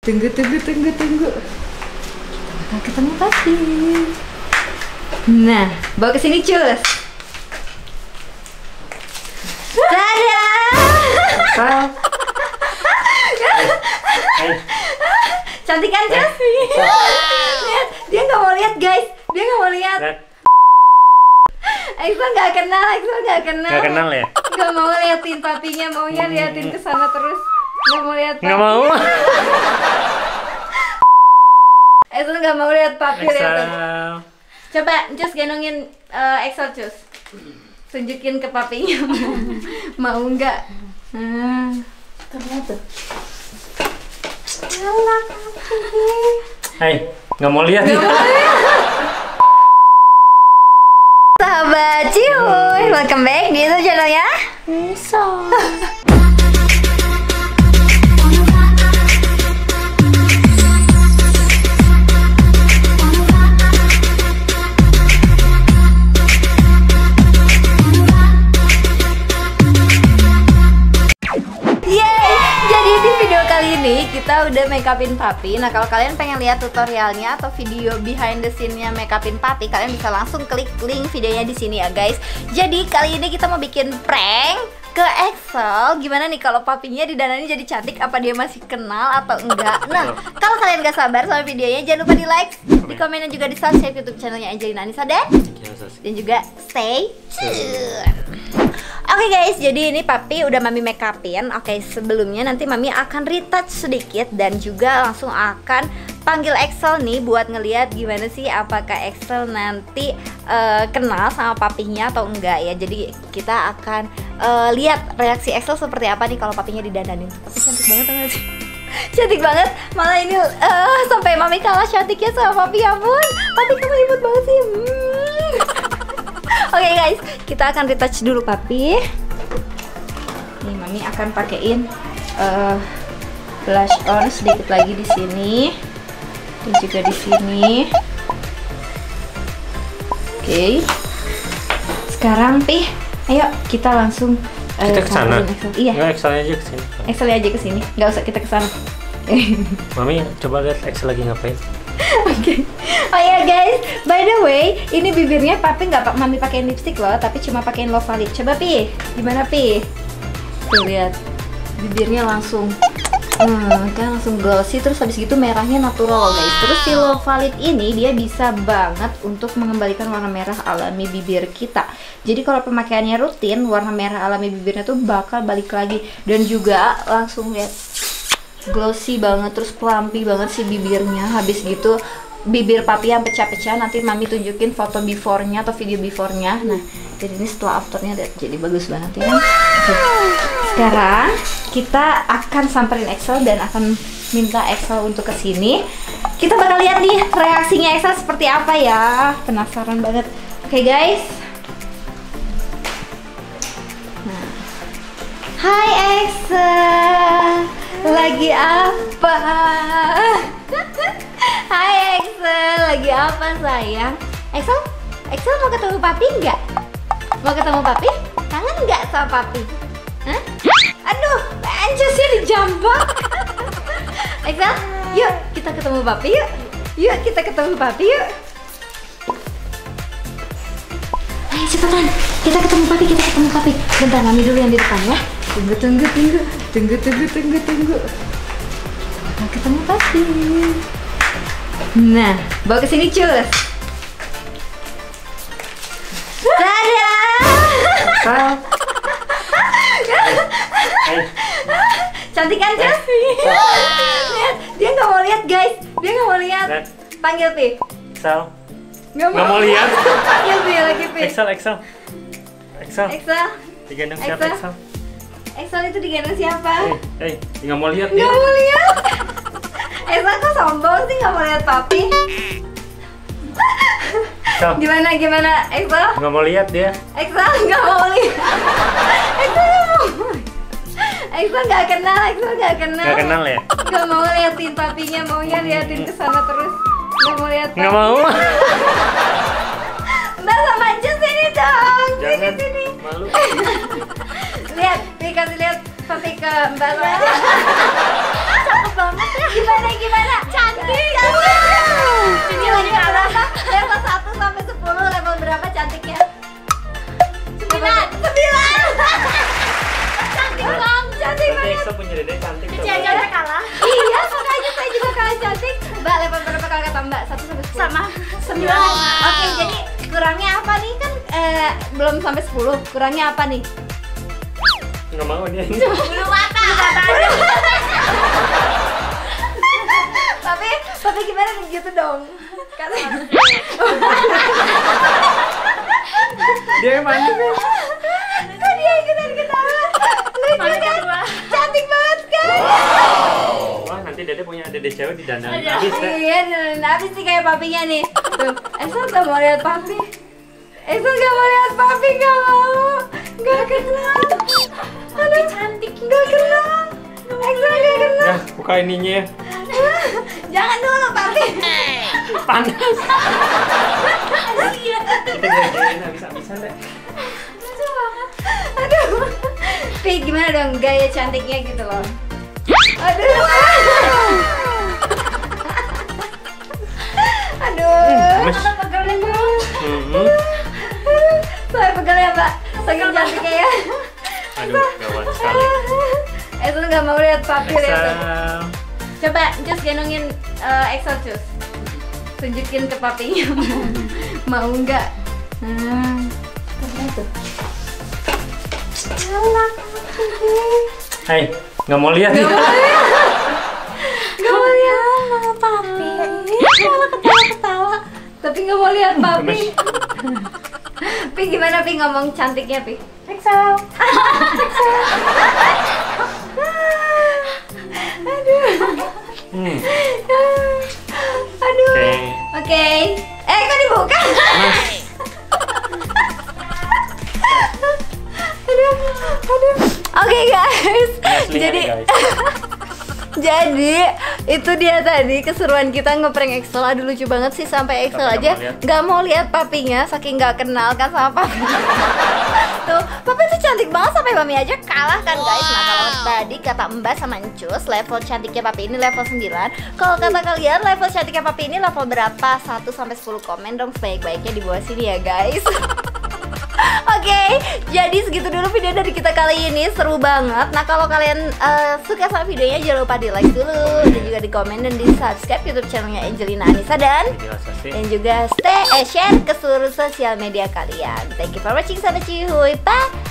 Tunggu. Kita ketemu papi. Nah, bawa ke sini cus. Dadah. Cantik kan cus? Lihat, dia nggak mau lihat guys. Dia nggak mau lihat. Axel nggak kenal. Nggak kenal ya? Nggak mau liatin papinya, maunya liatin ke sana terus. Nggak mau lihat. Nggak mau. Axel nggak mau lihat papi. Axel. Coba Cus gendongin Axel Cus. Tunjukin ke papinya. Mau nggak? Ternyata. Alah, Hai, nggak mau lihat. Sahabat Cihuy, welcome back di YouTube channelnya Nisa. Kita udah make upin papi. Nah, kalau kalian pengen lihat tutorialnya atau video behind the scene-nya make upin papi, kalian bisa langsung klik link videonya di sini ya, guys. Jadi, kali ini kita mau bikin prank ke Axel. Gimana nih kalau papinya didandanin jadi cantik, apa dia masih kenal atau enggak? Nah, kalau kalian gak sabar sama videonya, jangan lupa di like, di komen, dan juga di subscribe YouTube channelnya Angelina Anissa dan juga stay tune. Oke guys, jadi ini papi udah mami make upin. Oke, sebelumnya nanti mami akan retouch sedikit dan juga langsung akan panggil Axel nih buat ngeliat gimana sih apakah Axel nanti kenal sama papinya atau enggak ya. Jadi kita akan lihat reaksi Axel seperti apa nih kalau papinya didandanin. Tapi cantik banget enggak sih? Cantik banget, malah ini sampai mami kalah cantiknya sama papi. Ya ampun, papi kamu imut banget sih. Oke guys, kita akan retouch dulu papi. Nih mami akan pakein blush on sedikit lagi di sini dan juga di sini. Oke. Sekarang Pi, ayo kita langsung kita ke sana. Iya. Enggak, Axel aja ke sini. Axel aja ke sini. Enggak usah kita ke sana. Mami, coba lihat Axel lagi ngapain. Oke. Oh ya guys, by the way, ini bibirnya papi nggak mami pakein lipstick loh, tapi cuma pakein Lova Lip. Coba Pi, gimana Pi? Tuh lihat, bibirnya langsung, kan langsung glossy, terus habis gitu merahnya natural loh guys. Terus si Lova Lip ini dia bisa banget untuk mengembalikan warna merah alami bibir kita. Jadi kalau pemakaiannya rutin, warna merah alami bibirnya tuh bakal balik lagi dan juga langsung lihat glossy banget, terus plumpy banget si bibirnya. Habis gitu bibir papi yang pecah-pecah nanti mami tunjukin foto before-nya atau video before-nya. Nah, jadi ini setelah after-nya jadi bagus banget ya. Oke. Sekarang kita akan samperin Axel dan akan minta Axel untuk kesini. Kita bakal lihat nih reaksinya Axel seperti apa ya. Penasaran banget. Oke guys. Nah. Hai Axel. Lagi apa? Hai Axel, lagi apa sayang? Axel mau ketemu papi nggak? Mau ketemu papi? Kangen nggak sama papi? Hah? Aduh, anjusnya dijambak. Axel, yuk kita ketemu papi yuk. Yuk kita ketemu papi yuk. Ayo cepetan, kita ketemu papi. Bentar, mami dulu yang di depan ya. Tunggu. Mau ketemu papi. Nah, bawa ke sini cus. Dadah. Cantik kan cus? Lihat, dia nggak mau lihat guys. Dia nggak mau lihat. Panggil Pi. Axel. Nggak mau lihat. Panggil Pi lagi Pi. Axel. Digendong siapa Axel? Axel itu digendong siapa? Nggak mau lihat. Nggak mau lihat. Axel kok sombong sih nggak mau lihat papi? Gimana Axel? Nggak mau lihat dia. Axel nggak mau lihat. Axel nggak kenal. Nggak kenal ya? Nggak mau liatin papinya, maunya liatin ke sana terus. Nggak mau lihat. Nggak mau. Mbak sama Cus ini dong. Jangan. Sini. Malu. Lihat, kasih lihat papi ke Mbak Lola. Cakep banget ya. Gimana kalau kata Mbak? 1 sampai 10. Sama 9. Oke, jadi kurangnya apa nih kan belum sampai 10. Kurangnya apa nih? Nggak mau dia. Bulu mata. Tapi gimana nih gitu dong? Katanya. Dia emang. Kok dia ikutan ketawa? Lucu kan? Cantik banget kan? Wah, nanti Dede punya Dede cewek didandanin habis deh. Iya, habis nih kayak papinya nih. Tuh, Exel gak mau lihat papi. Exel gak mau lihat papi, gak mau. Gak kenal. Aduh, cantik. Gak kenal. Exel gak kenal. Ya, buka ininya. Jangan dulu papi. Panas. Kita jalan habis-habisan deh. Lucu banget. Aduh. Pi, gimana dong gaya cantiknya gitu loh. Aduh. Aduh. Mas. Pegalin dong. Saya pegal ya, Mbak. Saking cantiknya ya. Aduh, gawat sekali. Itu nggak mau lihat papi lihat tuh. Excel. Coba Jus gendongin Exel Jus. Tunjukin ke papinya. Mau nggak? Tuh. Hai, nggak mau lihat. Gak mau lihat Sama papi. Malah ketawa-ketawa. tapi nggak mau lihat papi. Pi gimana Pi ngomong cantiknya Pi? Exel. Aduh. Oke. Oke. Kok dibuka? Aduh. Oke guys. Jadi Jadi itu dia tadi keseruan kita ngeprank Exel. Aduh lucu banget sih sampai Exel Tapi aja nggak mau lihat papinya saking nggak kenal kan sama papi. Tuh, papi tuh cantik banget sampai mami aja kalah kan guys. Nah kalau tadi kata Mbak sama Encus level cantiknya papi ini level 9. Kalau kata kalian level cantiknya papi ini level berapa? 1 sampai 10 komen dong sebaik-baiknya di bawah sini ya guys. Oke, jadi segitu dulu video dari kita kali ini, seru banget. Nah kalau kalian suka sama videonya jangan lupa di like dulu dan juga di komen dan di subscribe YouTube channelnya Angelina Anissa dan juga share ke seluruh sosial media kalian. Thank you for watching, sampai cihuy, bye.